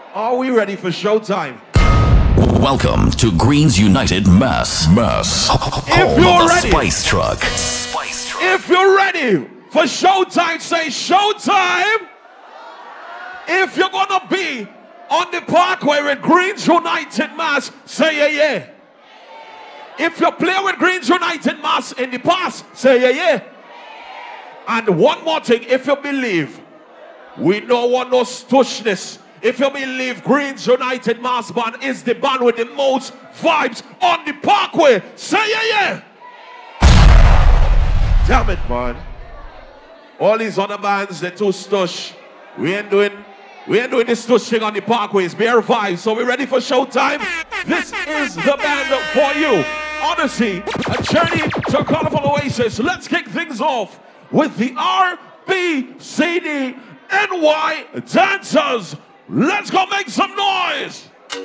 Are we ready for showtime? Welcome to Greens United Mass. If you're ready, Spice Truck. If you're ready for showtime, say showtime. If you're gonna be on the parkway with Greens United Mass, say yeah. If you play with Greens United Mass in the past, say yeah. And one more thing, if you believe, we don't want no stushness. If you believe Greens United Mass Band is the band with the most vibes on the parkway, say yeah. Damn it, man. All these other bands, they're too stush. We ain't doing this stush thing on the parkway. It's bare vibes. So we ready for showtime? This is the band for you. Odyssey, a journey to Carnival Oasis. Let's kick things off with the RBCD NY dancers. Let's go make some noise.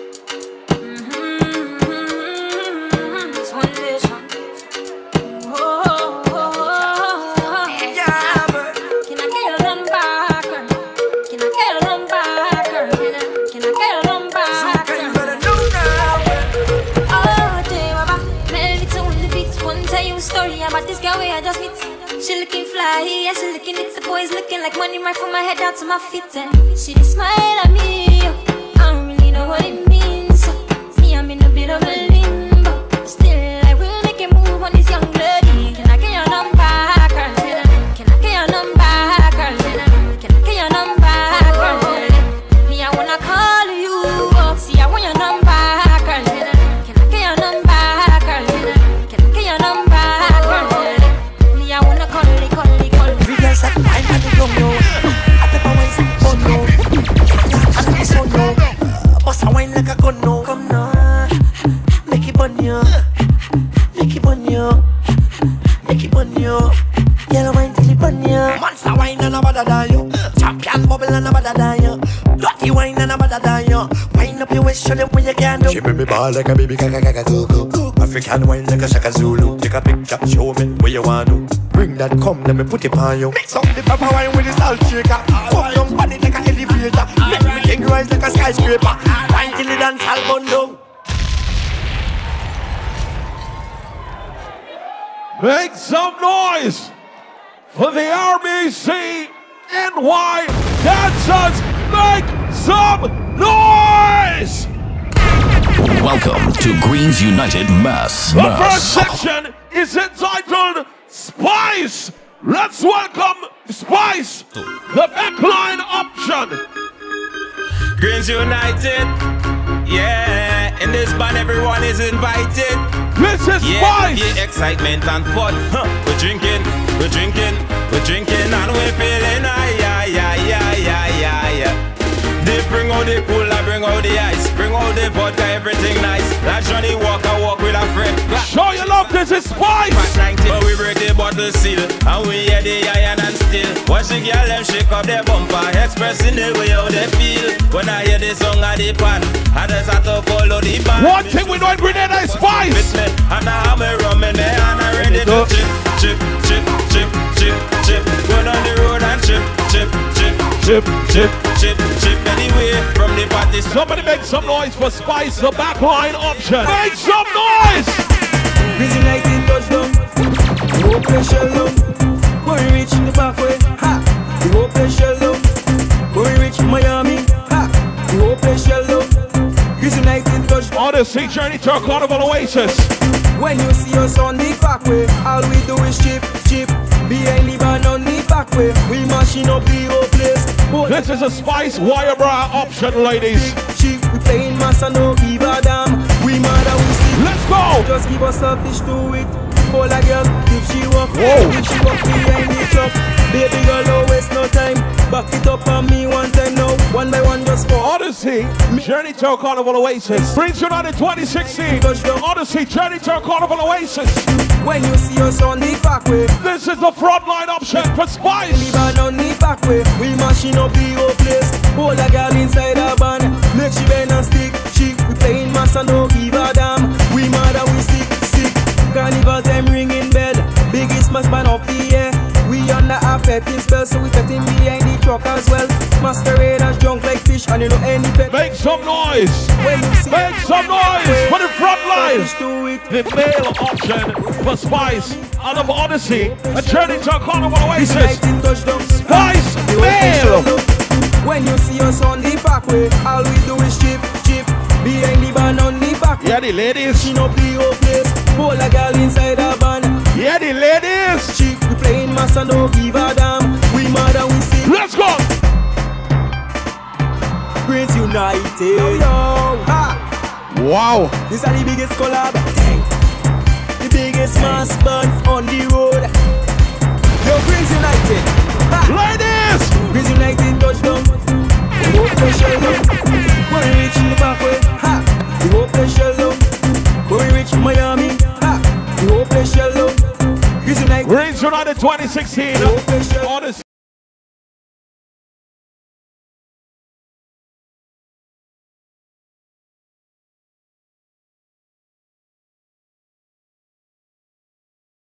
She looking fly, yeah, she looking at the boys, looking like money right from my head down to my feet. And she just smile at me, I don't really know what it means. Me, I'm in a bit of a limbo, but still I will make a move on this young lady. Can I get your number, girl? Can I get your number, girl? Can I get your number, girl? Me, I wanna call you up, see I want your number, girl. Can I get your number, girl? Can I get your number, girl? I wanna call it. We girls like I'm at the young yo. I pepper wine like oh no. I'm this one no. Boss a wine like a gun no. Come now, make it bun yo. Make it bun yo. Make it bun yo. Yellow wine till it bun yo. Monster wine and a bada die yo. Champion bubble and a bada die yo. Dirty wine and a bada die yo. Wine up your waist, show them what you can do. She make me ball like a baby gaga go. African wine like a Shaka Zulu. Take a picture, show me where you want to. Bring that come, let me put it on you. Mix up the pepper wine with the salt shaker. Come down body like an elevator. Make me king rise like a skyscraper. Wine till it dance all bundle. Make some noise for the RBC NY dancers. Make some noise. Welcome to Greens United Mass. The first section is entitled Spice. Let's welcome Spice, the backline option. Greens United, yeah. In this band, everyone is invited. This is Spice. Yeah, excitement and fun. We're drinking, and we're feeling high. They bring out the cooler, bring out the ice, bring out the vodka, everything nice. Like Johnny Walker walk with a friend. Show your love, this is Spice. But we break the bottle seal, and we hear the iron and steel. Watch the girl them shake up their bumper, expressing the way how they feel. When I hear the song of the pan, I just have to follow the band. One thing we know in Grenada is Spice. And I have a rum in there, and I ready to chip. Going on the road and chip. Anyway, from the party. Somebody make some noise for Spice, the backline option. Make some noise. Busy night in touchdown. The whole place shell down. When we reach the parkway, ha. The whole place shell down. When we reach Miami, ha. The whole place shell down. Busy night in touchdown. Odyssey journey to Carnival Oasis. When you see us on the parkway, all we do is chip. Behind the band on the parkway, we mashing up the whole place. This is a Spice wire bra option, ladies. We playing mass and no give a damn. We mad and we see. Let's go. Just give us a fish to it. Hold a girl, if she walk, if she walk behind the truck. Baby girl, don't waste no time. Back it up on me one time now. One by one, just for Odyssey journey to Carnival Oasis. Greens United 2016. Odyssey journey to Carnival Oasis. When you see us on the parkway, this is the frontline option for Spice. We band on the parkway, we mashing up the whole place. Hold a girl inside a band, make she bend and stick. We playing mass and don't give a damn. We mad and we sick. Carnival time ringing bell, biggest mass band of the year. We under a fetting spell, so we fetting behind the truck as well. Masqueraders drunk like fish. And you know any pet. Make some noise. When you see Make some noise for the front line. do it. The male option for Spice out of Odyssey. A journey to a carnival This oasis. 19 touchdown. Spice The male. whole thing. When you see us on the parkway, all we do is chip, chip. Behind the van on the back. Yeah, the ladies. She no play or place. Hold a girl inside a van. Yeah, the ladies. Chick, we playing mass and don't give a damn. We mad and we sick. Let's go. Greens United. Yo, yo. Ha. Wow. These are the biggest collab. The biggest mass band on the road. Yo, Greens United. Ha. Ladies. Greens United touchdown. We hope they shell down. When we reach the parkway. Ha. We hope they shell down. When we reach Miami. Ha. We hope they shell down. Greens United. Greens United 2016.